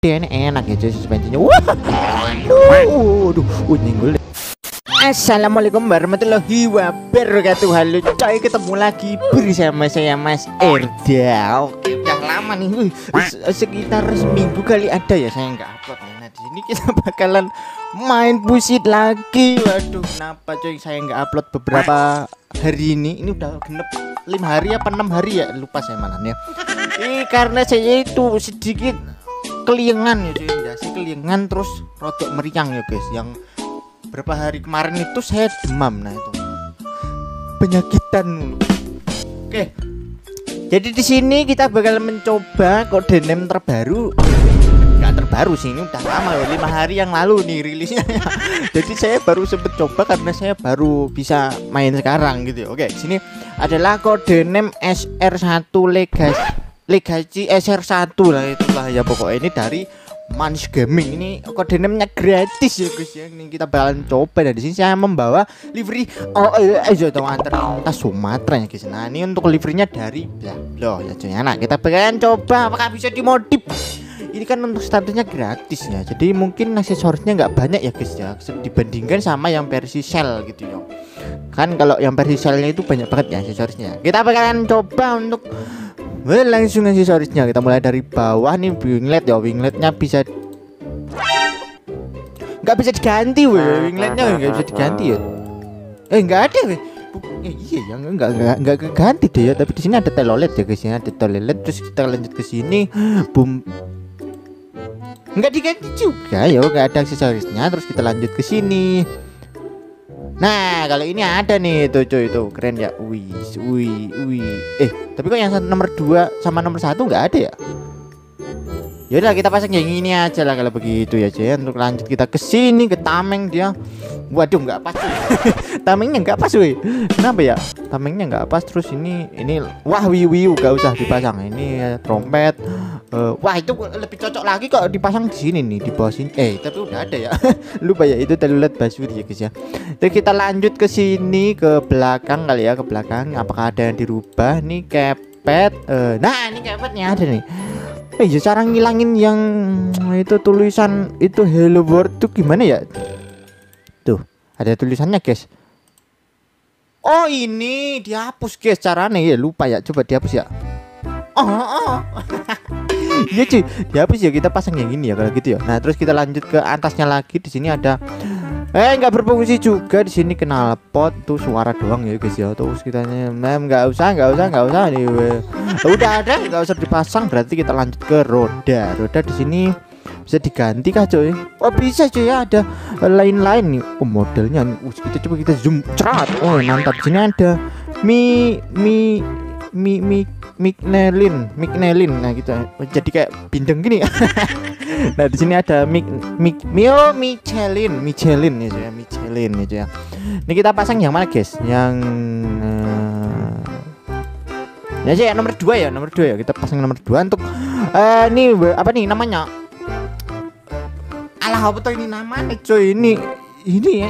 gede ini enak ya cuy suspensinya. Wah, aduh, nyenggol. Assalamualaikum warahmatullahi wabarakatuh. Halo coy, ketemu lagi bersama saya Mas Erda. Oke, udah lama nih, sekitar seminggu kali ada ya saya nggak upload. Nah di sini kita bakalan main Pusit lagi. Waduh, kenapa coy saya nggak upload beberapa hari ini? Ini udah genep 5 hari apa 6 hari ya, lupa saya malahnya. Karena saya itu sedikit keliengan ya cuy, sih keliengan terus rodok meriang ya guys. Yang berapa hari kemarin itu saya demam, nah itu penyakitan. Oke, jadi di sini kita bakal mencoba kode name terbaru. Nggak terbaru sih, ini udah lama ya, 5 hari yang lalu nih rilisnya. Jadi saya baru sempet coba karena saya baru bisa main sekarang gitu ya. Oke, di sini adalah kode name SR1 Legacy SR1 lah, itulah ya pokoknya. Ini dari Manis Gaming, ini kode name-nya gratis ya guys ya. Ini kita bakalan coba. Dan di sini saya membawa livery antar Sumatera ya guys. Nah ini untuk liverynya dari Blablo ya cuy. Nah kita bakalan coba apakah bisa dimodif. Ini kan untuk starternya gratis ya, jadi mungkin aksesorisnya nggak banyak ya guys ya, dibandingkan sama yang versi shell gitu ya. Kan kalau yang versi shellnya itu banyak banget ya aksesorisnya. Kita bakalan coba untuk langsung aksesorisnya. Kita mulai dari bawah nih, winglet ya. Wingletnya bisa nggak bisa diganti weh, wingletnya nggak bisa diganti ya. Nggak ada weh. Iya ya, nggak ganti deh ya. Tapi di sini ada telolet ya guys ya, ada telolet. Terus kita lanjut ke sini, boom, nggak diganti juga ya, nggak ada aksesorisnya. Terus kita lanjut ke sini. Nah kalau ini ada nih tuh cuy, itu keren ya. Wih. Tapi kok yang nomor 2 sama nomor 1 nggak ada ya? Yaudah kita pasang yang ini aja lah kalau begitu ya cuy. Untuk lanjut kita ke sini, ke tameng dia. Waduh nggak pas cuy. Tamengnya nggak pas cuy. Kenapa ya? Tamengnya nggak pas. Terus ini wah wiu nggak usah dipasang. Ini trompet. Wah itu lebih cocok lagi kok dipasang di sini nih, di bawah sini. Tapi udah ada ya. Lupa ya, itu telulet basuri ya guys ya. Terus kita lanjut ke sini, ke belakang kali ya, ke belakang. Apakah ada yang dirubah nih? Kepet. Nah ini kepetnya ada nih. Ya cara ngilangin yang itu tulisan itu Hello World tuh gimana ya? Tuh ada tulisannya guys. Oh ini dihapus guys caranya ya, lupa ya, coba dihapus ya. Iya cuy, dihapus ya. Kita pasang yang ini ya kalau gitu ya. Nah terus kita lanjut ke atasnya lagi. Di sini ada nggak berfungsi juga. Di sini knalpot tuh suara doang ya guys ya. Terus kita nggak usah nih. Udah ada, nggak usah dipasang. Berarti kita lanjut ke roda. Roda di sini bisa diganti kah coy? Oh bisa cuy ya, ada lain-lain nih. Oh modelnya kita coba kita zoom cerat. Oh mantap. Di sini ada Michelin. Nah gitu. Jadi kayak bindeng gini. Nah di sini ada Michelin ya cuy, Michelin ya. Ini kita pasang yang mana guys? Yang ya sih nomor 2 ya, nomor 2 ya. Kita pasang nomor 2 untuk ini apa nih namanya? Alah apa tuh ini namanya cuy? Ini ya.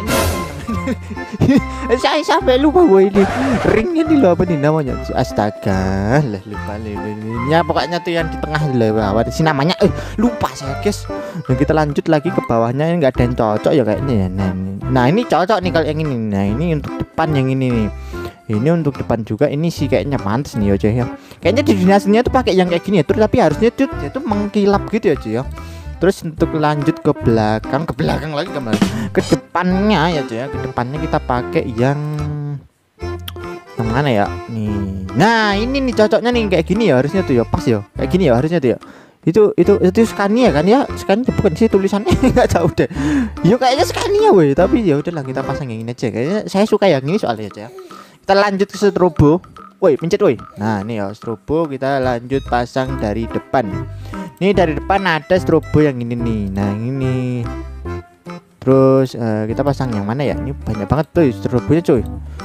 Saya sampai lupa gue ini ringnya nih loh, apa nih namanya? Astaga, lupa. Ya pokoknya tuh yang di tengah lah, apa sih namanya? Lupa saya guys. Dan kita lanjut lagi ke bawahnya, nggak ada yang cocok ya kayaknya ya. Nah ini cocok nih kalau yang ini. Nah ini untuk depan yang ini nih. Ini untuk depan juga, ini sih kayaknya pantas nih ya cuy ya. Kayaknya di dunia aslinya tuh pakai yang kayak gini ya. Terus tapi harusnya tuh dia tuh mengkilap gitu ya cuy ya. Terus untuk lanjut ke belakang lagi kembali ke depannya ya cuy ya. Ke depannya kita pakai yang mana ya nih. Nah ini nih cocoknya nih kayak gini ya, harusnya tuh ya pas ya kayak gini ya harusnya tuh ya. Itu Scania kan ya? Scania bukan sih tulisannya. Nggak tahu deh. Yuk kayaknya Scania weh, tapi ya udahlah kita pasang yang ini aja. Kayaknya saya suka yang ini soalnya ya. Kita lanjut ke strobo. Woi pencet woi. Nah ini ya strobo kita lanjut pasang dari depan. Ini dari depan ada strobo yang ini nih. Nah ini. Terus kita pasang yang mana ya? Ini banyak banget tuh strobonya cuy.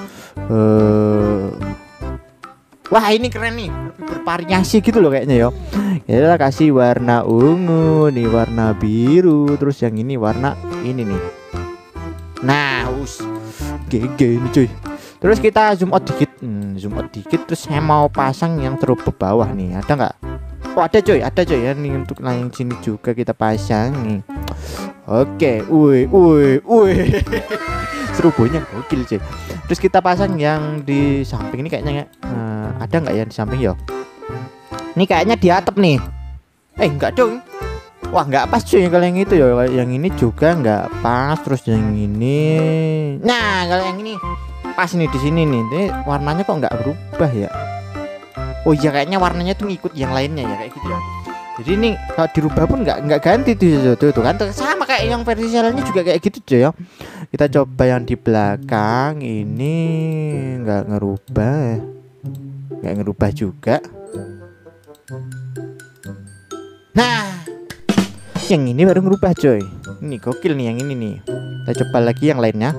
Wah ini keren nih, lebih bervariasi gitu loh kayaknya ya. Kita kasih warna ungu, nih warna biru, terus yang ini warna ini nih. Nah GG ini cuy. Terus kita zoom out dikit, terus saya mau pasang yang strobo bawah nih, ada nggak? Oh ada coy ya nih untuk yang sini juga kita pasang nih. Oke, woi. Serubunnya gokil cuy. Terus kita pasang yang di samping ini kayaknya ada nggak ya di samping ya? Ini kayaknya di atap nih. Enggak dong. Wah nggak pas cuy kalau yang itu ya. Yang ini juga nggak pas. Terus yang ini, nah kalau yang ini pas nih di sini nih. Ini warnanya kok nggak berubah ya? Oh iya kayaknya warnanya tuh ngikut yang lainnya ya kayak gitu ya. Jadi ini kalau dirubah pun nggak ganti tuh kan sama kayak yang versi selnya juga kayak gitu cuy ya. Kita coba yang di belakang ini nggak ngerubah juga. Nah yang ini baru ngerubah coy. Ini gokil nih yang ini nih. Kita coba lagi yang lainnya.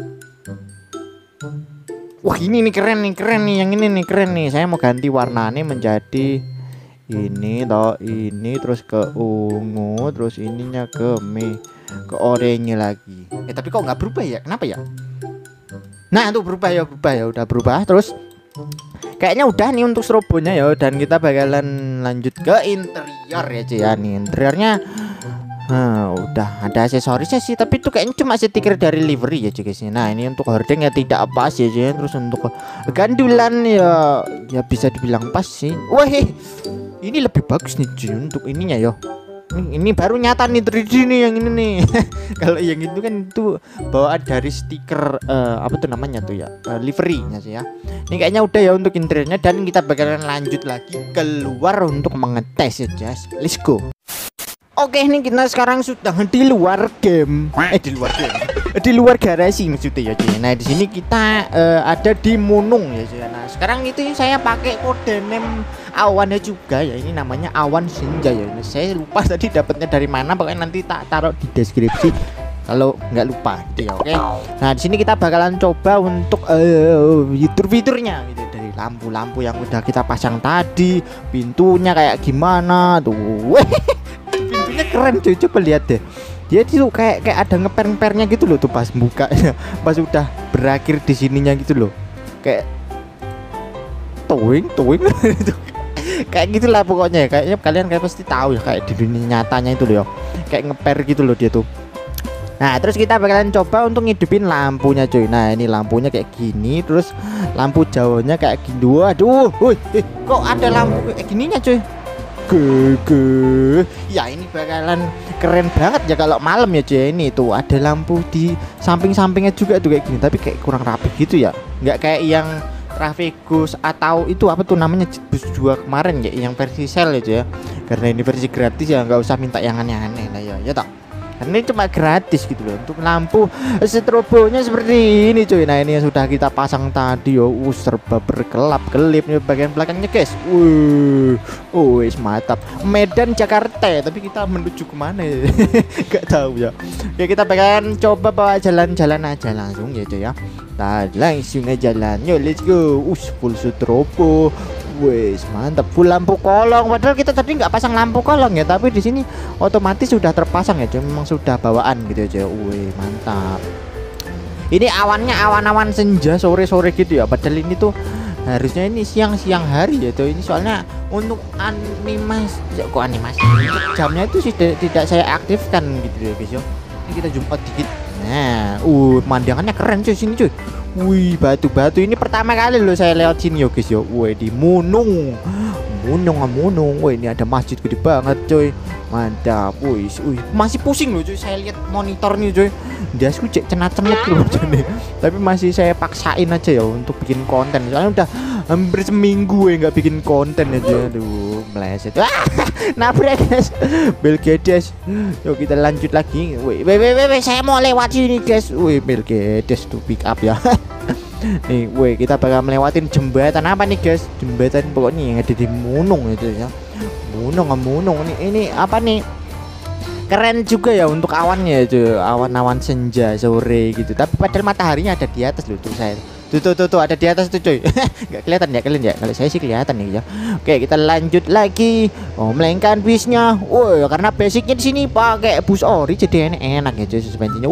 Wah ini nih keren nih yang ini nih keren nih. Saya mau ganti warnanya menjadi ini toh, ini terus ke ungu, terus ininya ke oranye lagi. Tapi kok nggak berubah ya? Kenapa ya? Nah itu berubah ya, udah berubah. Terus kayaknya udah nih untuk strobonya ya. Dan kita bakalan lanjut ke interior ya cuy ya. Nih interiornya udah ada aksesorisnya sih, tapi itu kayaknya cuma stiker dari livery ya cuy guys. Nah ini untuk hordeng ya tidak pas ya cuy. Terus untuk gandulan ya bisa dibilang pas sih. Wah ini lebih bagus nih cuy untuk ininya yo. Ini baru nyata nih 3D nih yang ini nih. Kalau yang itu kan itu bawaan dari stiker apa tuh namanya tuh ya, liverynya sih ya. Ini kayaknya udah ya untuk interiornya, dan kita bakalan lanjut lagi keluar untuk mengetes ya guys. Let's go. Oke, ini kita sekarang sudah di luar game. Di luar garasi maksudnya ya cuy. Nah di sini kita ada di Munung ya cuy. Nah sekarang itu saya pakai kode name awannya juga ya. Ini namanya awan senja ya. Nah, saya lupa tadi dapatnya dari mana. Pokoknya nanti tak taruh di deskripsi kalau nggak lupa gitu ya. Oke. Nah di sini kita bakalan coba untuk fitur-fiturnya gitu, dari lampu-lampu yang udah kita pasang tadi, pintunya kayak gimana tuh. Pintunya keren cuy, coba lihat deh. Dia tuh kayak ada ngeper-ngepernya gitu loh tuh pas buka. Pas udah berakhir di sininya gitu loh. Kayak towing kayak gitulah pokoknya. Kayaknya kalian pasti tahu ya kayak di dunia nyatanya itu loh. Kayak ngeper gitu loh dia tuh. Nah terus kita bakalan coba untuk ngidupin lampunya cuy. Nah ini lampunya kayak gini, terus lampu jauhnya kayak gini. Waduh, kok ada lampu kayak gininya cuy. Ya ini bakalan keren banget ya kalau malam ya cuy. Ini tuh ada lampu di samping-sampingnya juga tuh kayak gini, tapi kayak kurang rapi gitu ya. Nggak kayak yang Trafficus atau itu apa tuh namanya bus 2 kemarin ya, yang versi sel ya cuy ya. Karena ini versi gratis ya, nggak usah minta yang aneh-aneh lah ya toh. Karena ini cuma gratis gitu loh. Untuk lampu strobonya seperti ini cuy. Nah ini yang sudah kita pasang tadi yo. Serba berkelap-kelip nih bagian belakangnya guys. Mantap. Medan Jakarta, tapi kita menuju kemana ya? Gak tahu ya. Ya kita bakalan coba bawa jalan-jalan aja langsung ya cuy ya. Nah langsung aja jalan. Yo let's go. Full strobo. Wes mantap, full lampu kolong. Padahal kita tadi nggak pasang lampu kolong ya, tapi di sini otomatis sudah terpasang ya, cuy. Memang sudah bawaan gitu aja. Wih mantap. Ini awannya awan-awan senja sore-sore gitu ya. Padahal ini tuh harusnya ini siang-siang hari ya tuh. Ini soalnya untuk animasi, kok animasi? Jamnya itu tidak saya aktifkan gitu ya guys ya. Ini kita zoom out dikit. Nah, pemandangannya keren cuy sini cuy. Wih, batu-batu ini pertama kali loh saya lewat sini yo guys yo. Wih, di Munung. Wih, ini ada masjid gede banget coy. Mantap. Wih, masih pusing loh cuy. Saya lihat monitor nih coy. Dia cek cenat-cenat loh cuy. Tapi masih saya paksain aja ya untuk bikin konten. Soalnya udah hampir seminggu ya nggak bikin konten aja. Aduh, meleset. Nabrak guys. Bel Gedes. Yuk kita lanjut lagi. Wih, saya mau lewat sini guys. Wih, Bel Gedes tuh pick up ya. Nih, weh kita bakal melewatin jembatan apa nih guys? Jembatan pokoknya yang ada di Munung itu ya. Munung ini apa nih? Keren juga ya untuk awannya itu, awan-awan senja sore gitu. Tapi padahal mataharinya ada di atas loh tuh saya. Tuh ada di atas tuh coy. Nggak kelihatan ya kalian ya? Kalau saya sih kelihatan nih ya. Oke kita lanjut lagi. Melainkan bisnya. Woi karena basicnya di sini pakai bus ori jadi enak ya cuy suspensinya.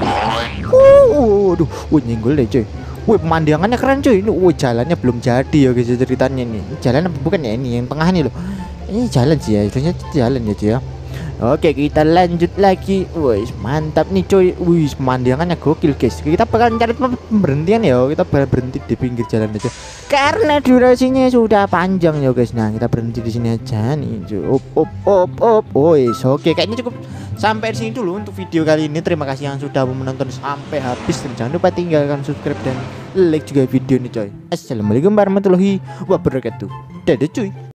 Nyenggol deh cuy. Wih pemandangannya keren cuy. Ini jalannya belum jadi ya guys ceritanya nih. Jalan bukan ya ini yang tengah nih loh. Ini jalan sih ya, harusnya jalan ya cuy ya. Oke, kita lanjut lagi. Wih, mantap nih cuy. Wih, pemandangannya gokil guys. Kita bakal cari pemberhentian ya. Kita bakal berhenti di pinggir jalan aja. Karena durasinya sudah panjang ya guys. Nah, kita berhenti di sini aja nih. Cuy. Op. Wih, oke, kayaknya cukup sampai di sini dulu untuk video kali ini. Terima kasih yang sudah menonton sampai habis. Dan jangan lupa tinggalkan subscribe dan like juga video ini coy. Assalamualaikum warahmatullahi wabarakatuh. Dadah cuy.